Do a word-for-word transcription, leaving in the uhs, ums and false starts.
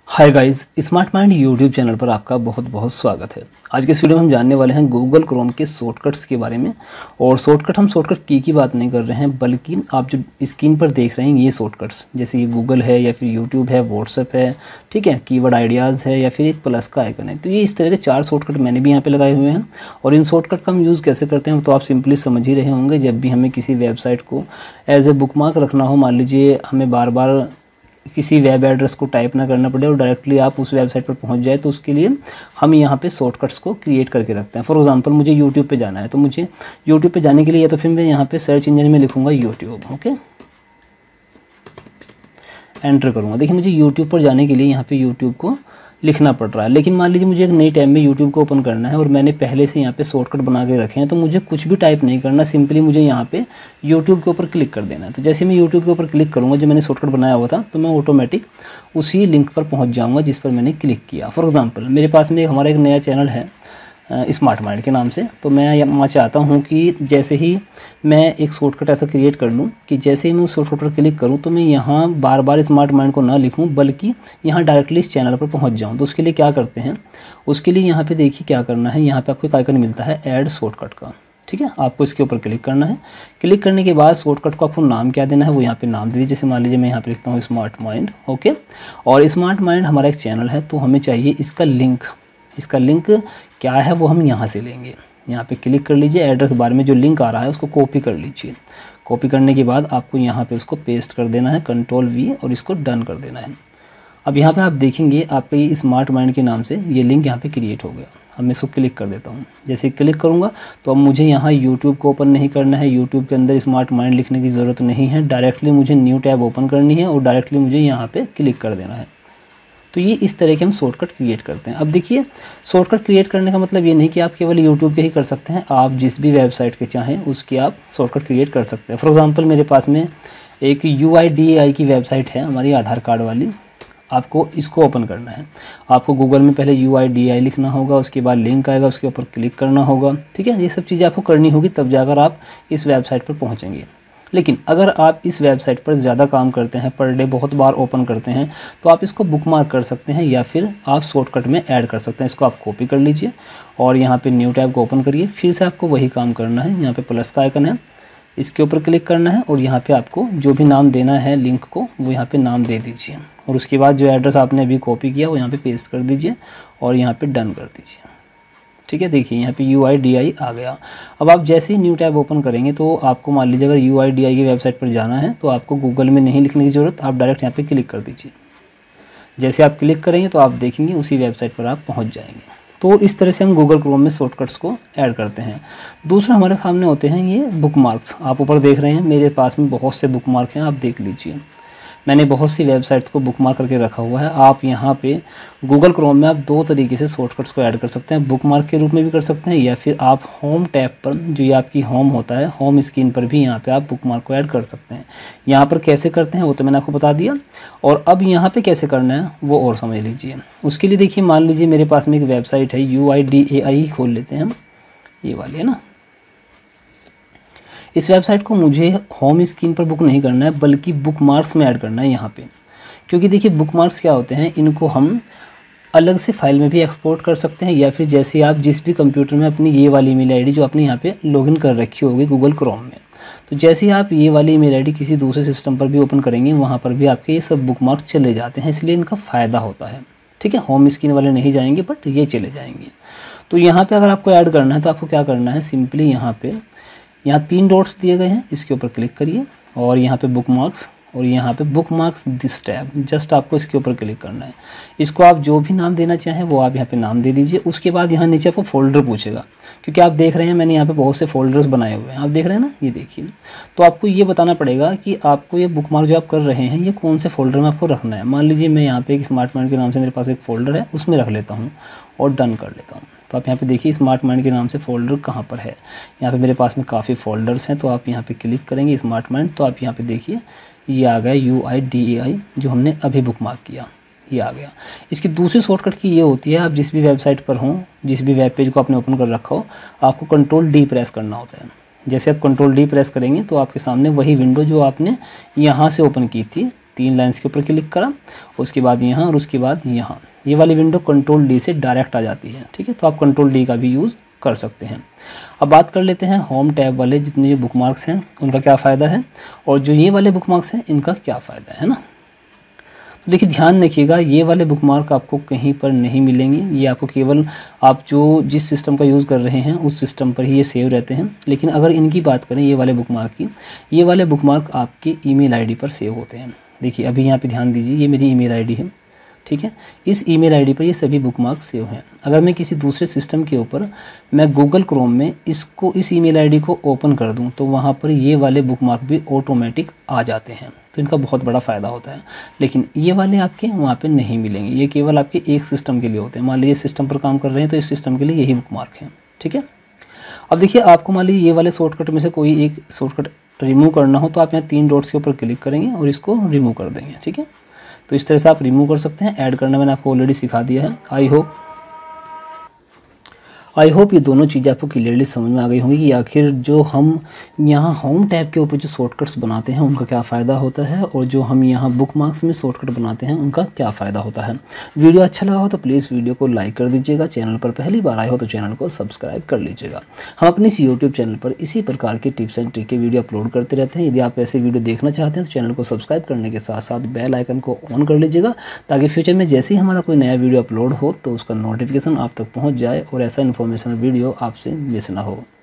हाय guys, smart mind YouTube channel पर आपका बहुत बहुत स्वागत है। आज के इस वीडियो में हम जानने वाले हैं गूगल क्रोम के शॉर्टकट्स के बारे में। और शॉर्टकट हम शॉर्टकट की की बात नहीं कर रहे हैं, बल्कि आप जो स्क्रीन पर देख रहे हैं ये शॉर्टकट्स, जैसे ये गूगल है या फिर यूट्यूब है, व्हाट्सएप है, ठीक है, कीवर्ड आइडियाज़ है या फिर एक प्लस का आइकन है। तो ये इस तरह के चार शॉर्टकट मैंने भी यहाँ पे लगाए हुए हैं। और इन शॉर्टकट का हम यूज़ कैसे करते हैं तो आप सिंपली समझ ही रहे होंगे। जब भी हमें किसी वेबसाइट को एज ए बुकमार्क रखना हो, मान लीजिए हमें बार बार किसी वेब एड्रेस को टाइप ना करना पड़े और डायरेक्टली आप उस वेबसाइट पर पहुंच जाए, तो उसके लिए हम यहाँ पे शॉर्टकट्स को क्रिएट करके रखते हैं। फॉर एग्जांपल मुझे यूट्यूब पे जाना है, तो मुझे यूट्यूब पे जाने के लिए या तो फिर मैं यहाँ पे सर्च इंजन में लिखूँगा यूट्यूब, ओके, एंटर करूँगा। देखिए मुझे यूट्यूब पर जाने के लिए यहाँ पे यूट्यूब को लिखना पड़ रहा है। लेकिन मान लीजिए मुझे एक नई टैब में यूट्यूब को ओपन करना है और मैंने पहले से यहाँ पे शॉर्टकट बना के रखे हैं, तो मुझे कुछ भी टाइप नहीं करना, सिंपली मुझे यहाँ पे यूट्यूब के ऊपर क्लिक कर देना है। तो जैसे मैं यूट्यूब के ऊपर क्लिक करूँगा, जो मैंने शॉर्टकट बनाया हुआ था, तो मैं ऑटोमेटिक उसी लिंक पर पहुँच जाऊँगा जिस पर मैंने क्लिक किया। फॉर एग्ज़ाम्पल मेरे पास में हमारा एक नया चैनल है स्मार्ट माइंड के नाम से, तो मैं मैं चाहता हूँ कि जैसे ही मैं एक शॉर्टकट ऐसा क्रिएट कर लूँ कि जैसे ही मैं उस शॉर्टकट पर क्लिक करूँ तो मैं यहाँ बार बार स्मार्ट माइंड को ना लिखूँ, बल्कि यहाँ डायरेक्टली इस चैनल पर पहुँच जाऊँ। तो उसके लिए क्या करते हैं, उसके लिए यहाँ पे देखिए क्या करना है। यहाँ पे आपको एक आइकन मिलता है ऐड शॉर्टकट का, ठीक है, आपको इसके ऊपर क्लिक करना है। क्लिक करने के बाद शॉर्टकट को आपको नाम क्या देना है वो यहाँ पे नाम दे दीजिए। जैसे मान लीजिए मैं यहाँ पे लिखता हूँ स्मार्ट माइंड, ओके। और स्मार्ट माइंड हमारा एक चैनल है, तो हमें चाहिए इसका लिंक। इसका लिंक क्या है वो हम यहाँ से लेंगे। यहाँ पे क्लिक कर लीजिए, एड्रेस बार में जो लिंक आ रहा है उसको कॉपी कर लीजिए। कॉपी करने के बाद आपको यहाँ पे उसको पेस्ट कर देना है, कंट्रोल वी, और इसको डन कर देना है। अब यहाँ पे आप देखेंगे आपके ये स्मार्ट माइंड के नाम से ये लिंक यहाँ पे क्रिएट हो गया। अब मैं इसको क्लिक कर देता हूँ। जैसे क्लिक करूँगा तो अब मुझे यहाँ यूट्यूब को ओपन नहीं करना है, यूट्यूब के अंदर स्मार्ट माइंड लिखने की ज़रूरत नहीं है। डायरेक्टली मुझे न्यू टैब ओपन करनी है और डायरेक्टली मुझे यहाँ पर क्लिक कर देना है। तो ये इस तरह के हम शॉर्टकट क्रिएट करते हैं। अब देखिए, शॉर्टकट क्रिएट करने का मतलब ये नहीं कि आप केवल यूट्यूब के ही कर सकते हैं, आप जिस भी वेबसाइट के चाहें उसके आप शॉर्टकट क्रिएट कर सकते हैं। फॉर एग्जांपल मेरे पास में एक यू आई डी ए आई की वेबसाइट है हमारी आधार कार्ड वाली, आपको इसको ओपन करना है। आपको गूगल में पहले यू आई डी ए आई लिखना होगा, उसके बाद लिंक आएगा, उसके ऊपर क्लिक करना होगा, ठीक है। ये सब चीज़ें आपको करनी होगी, तब जाकर आप इस वेबसाइट पर पहुँचेंगे। लेकिन अगर आप इस वेबसाइट पर ज़्यादा काम करते हैं, पर डे बहुत बार ओपन करते हैं, तो आप इसको बुकमार्क कर सकते हैं या फिर आप शॉर्टकट में ऐड कर सकते हैं। इसको आप कॉपी कर लीजिए और यहाँ पे न्यू टैब को ओपन करिए। फिर से आपको वही काम करना है। यहाँ पे प्लस का आइकन है, इसके ऊपर क्लिक करना है और यहाँ पे आपको जो भी नाम देना है लिंक को वो यहाँ पे नाम दे दीजिए। और उसके बाद जो एड्रेस आपने अभी कॉपी किया वो यहाँ पे पेस्ट कर दीजिए और यहाँ पे डन कर दीजिए, ठीक है। देखिए यहाँ पे यू आई डी आई आ गया। अब आप जैसे ही न्यू टैब ओपन करेंगे तो आपको मान लीजिए अगर यू आई डी आई की वेबसाइट पर जाना है तो आपको गूगल में नहीं लिखने की ज़रूरत, आप डायरेक्ट यहाँ पे क्लिक कर दीजिए। जैसे आप क्लिक करेंगे तो आप देखेंगे उसी वेबसाइट पर आप पहुँच जाएंगे। तो इस तरह से हम गूगल क्रोम में शॉर्टकट्स को ऐड करते हैं। दूसरा हमारे सामने होते हैं ये बुकमार्क्स। आप ऊपर देख रहे हैं मेरे पास में बहुत से बुकमार्क हैं, आप देख लीजिए। मैंने बहुत सी वेबसाइट्स को बुकमार्क करके रखा हुआ है। आप यहाँ पे गूगल क्रोम में आप दो तरीके से शॉर्टकट्स को ऐड कर सकते हैं, बुकमार्क के रूप में भी कर सकते हैं या फिर आप होम टैब पर, जो ये आपकी होम होता है, होम स्क्रीन पर भी यहाँ पे आप बुकमार्क को ऐड कर सकते हैं। यहाँ पर कैसे करते हैं वो तो मैंने आपको बता दिया, और अब यहाँ पे कैसे करना है वो और समझ लीजिए। उसके लिए देखिए, मान लीजिए मेरे पास में एक वेबसाइट है यू आई डी ए आई, खोल लेते हैं हम, ये वाली है ना। इस वेबसाइट को मुझे होम स्क्रीन पर बुक नहीं करना है, बल्कि बुकमार्क्स में ऐड करना है यहाँ पे। क्योंकि देखिए बुकमार्क्स क्या होते हैं, इनको हम अलग से फाइल में भी एक्सपोर्ट कर सकते हैं या फिर जैसे आप जिस भी कंप्यूटर में अपनी ये वाली ईमेल आईडी जो आपने यहाँ पे लॉगिन कर रखी होगी गूगल क्रोम में, तो जैसे ही आप ये वाली ईमेल आईडी किसी दूसरे सिस्टम पर भी ओपन करेंगे, वहाँ पर भी आपके ये सब बुकमार्क्स चले जाते हैं। इसलिए इनका फ़ायदा होता है, ठीक है। होम स्क्रीन वाले नहीं जाएंगे बट ये चले जाएंगे। तो यहाँ पर अगर आपको ऐड करना है तो आपको क्या करना है, सिंपली यहाँ पर यहाँ तीन डॉट्स दिए गए हैं, इसके ऊपर क्लिक करिए और यहाँ पे बुकमार्क्स, और यहाँ पे बुकमार्क्स दिस टैब, जस्ट आपको इसके ऊपर क्लिक करना है। इसको आप जो भी नाम देना चाहें वो आप यहाँ पे नाम दे दीजिए। उसके बाद यहाँ नीचे आपको फोल्डर पूछेगा, क्योंकि आप देख रहे हैं मैंने यहाँ पे बहुत से फोल्डर्स बनाए हुए हैं, आप देख रहे हैं ना, ये देखिए। तो आपको ये बताना पड़ेगा कि आपको ये बुकमार्क जो आप कर रहे हैं ये कौन से फोल्डर में आपको रखना है। मान लीजिए मैं यहाँ पे एक स्मार्ट माइंड के नाम से मेरे पास एक फ़ोल्डर है, उसमें रख लेता हूँ और डन कर लेता हूँ। तो आप यहाँ पे देखिए स्मार्ट माइंड के नाम से फ़ोल्डर कहाँ पर है। यहाँ पे मेरे पास में काफ़ी फ़ोल्डर्स हैं, तो आप यहाँ पे क्लिक करेंगे स्मार्ट माइंड, तो आप यहाँ पे देखिए ये आ गया यू आई डी ए आई, जो हमने अभी बुकमार्क किया, ये आ गया। इसकी दूसरी शॉर्टकट की ये होती है, आप जिस भी वेबसाइट पर हों, जिस भी वेब पेज को आपने ओपन कर रखा हो, आपको कंट्रोल डी प्रेस करना होता है। जैसे आप कंट्रोल डी प्रेस करेंगे तो आपके सामने वही विंडो जो आपने यहाँ से ओपन की थी तीन लाइन्स के ऊपर क्लिक करा, उसके बाद यहाँ और उसके बाद यहाँ, ये वाली विंडो कंट्रोल डी से डायरेक्ट आ जाती है। ठीक है, तो आप कंट्रोल डी का भी यूज़ कर सकते हैं। अब बात कर लेते हैं होम टैब वाले जितने ये बुकमार्क्स हैं उनका क्या फ़ायदा है, और जो ये वाले बुकमार्क्स हैं इनका क्या फ़ायदा है ना। तो देखिए ध्यान रखिएगा, ये वाले बुकमार्क आपको कहीं पर नहीं मिलेंगे, ये आपको केवल आप जो जिस सिस्टम का यूज़ कर रहे हैं उस सिस्टम पर ही ये सेव रहते हैं। लेकिन अगर इनकी बात करें ये वाले बुकमार्क की, ये वाले बुकमार्क आपके ईमेल आईडी पर सेव होते हैं। देखिए अभी यहाँ पे ध्यान दीजिए, ये मेरी ईमेल आईडी है। ठीक है, इस ईमेल आईडी पर ये सभी बुकमार्क सेव हैं। अगर मैं किसी दूसरे सिस्टम के ऊपर मैं गूगल क्रोम में इसको इस ईमेल आईडी को ओपन कर दूं तो वहाँ पर ये वाले बुकमार्क भी ऑटोमेटिक आ जाते हैं। तो इनका बहुत बड़ा फ़ायदा होता है। लेकिन ये वाले आपके वहाँ पे नहीं मिलेंगे, ये केवल आपके एक सिस्टम के लिए होते हैं। मान लीजिए सिस्टम पर काम कर रहे हैं तो इस सिस्टम के लिए यही बुकमार्क हैं। ठीक है, अब देखिए आपको मान लीजिए ये वाले शॉर्टकट में से कोई एक शॉर्टकट रिमूव करना हो तो आप यहाँ तीन डॉट्स के ऊपर क्लिक करेंगे और इसको रिमूव कर देंगे। ठीक है, तो इस तरह से आप रिमूव कर सकते हैं। ऐड करना मैंने आपको ऑलरेडी सिखा दिया है। आई होप आई होप ये दोनों चीज़ें आपको क्लियरली समझ में आ गई होंगी कि आखिर जो हम यहाँ होम टैब के ऊपर जो शॉर्टकट्स बनाते हैं उनका क्या फ़ायदा होता है, और जो हम यहाँ बुकमार्क्स में शॉर्टकट बनाते हैं उनका क्या फ़ायदा होता है। वीडियो अच्छा लगा हो तो प्लीज़ वीडियो को लाइक कर दीजिएगा। चैनल पर पहली बार आए हो तो चैनल को सब्सक्राइब कर लीजिएगा। हम अपने इस यूट्यूब चैनल पर इसी प्रकार के टिप्स एंड ट्रिक के वीडियो अपलोड करते रहते हैं। यदि आप ऐसे वीडियो देखना चाहते हैं तो चैनल को सब्सक्राइब करने के साथ साथ बेल आइकन को ऑन कर लीजिएगा, ताकि फ्यूचर में जैसे ही हमारा कोई नया वीडियो अपलोड हो तो उसका नोटिफिकेशन आप तक पहुँच जाए और ऐसा इन्फॉर्मेशनल वीडियो आपसे मिस ना हो।